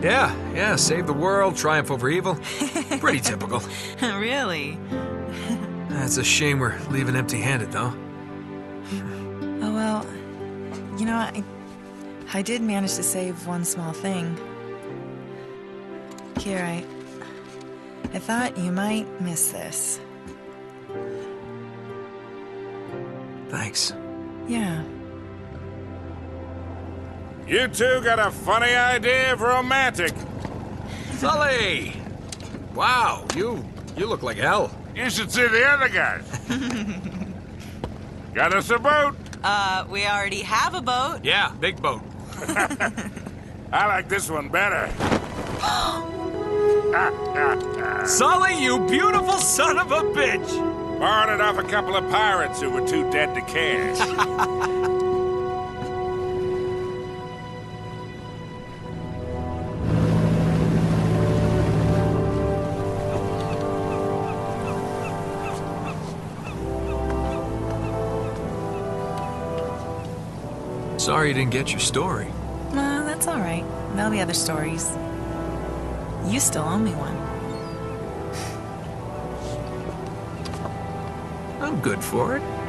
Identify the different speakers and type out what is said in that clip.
Speaker 1: Yeah, save the world, triumph over evil. Pretty typical.
Speaker 2: Really?
Speaker 1: It's a shame we're leaving empty-handed, though.
Speaker 2: Oh, well, you know, I did manage to save one small thing. Here, I thought you might miss this.
Speaker 1: Thanks.
Speaker 2: Yeah.
Speaker 3: You two got a funny idea of romantic.
Speaker 1: Sully! Wow, you look like hell.
Speaker 3: You should see the other guys. Got us a boat.
Speaker 2: We already have a boat.
Speaker 1: Yeah, big boat.
Speaker 3: I like this one better.
Speaker 1: Sully, you beautiful son of a bitch!
Speaker 3: Borrowed it off a couple of pirates who were too dead to care.
Speaker 1: Sorry you didn't get your story.
Speaker 2: That's all right. There'll be other stories. You still owe me one.
Speaker 1: I'm good for it.